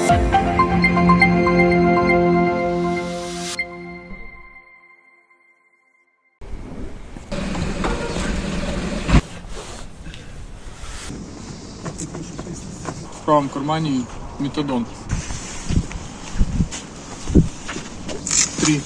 В правом кармане метадон. 3.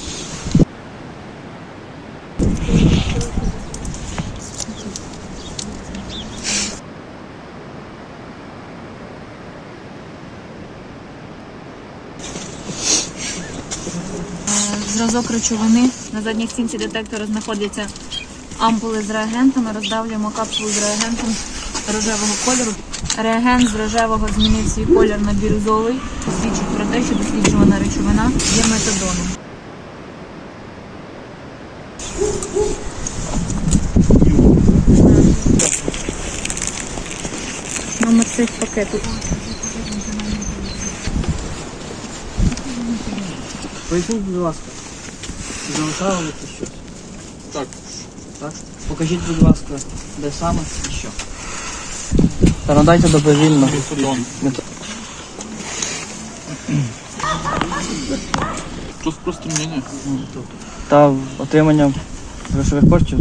Зразок речовини. На задній стінці детектора знаходяться ампули з реагентами. Роздавлюємо капсулу з реагентом рожевого кольору. Реагент з рожевого змінив свій колір на бірюзовий. Свідчить про те, що досліджувана речовина є метадоном. Номер цих пакетів. Поясніть, будь ласка, залишали ви щось? Так. Так? Покажіть, будь ласка, де саме і що. Та надайте добровільно. Метадон. Розпространення. Та отримання грошових коштів.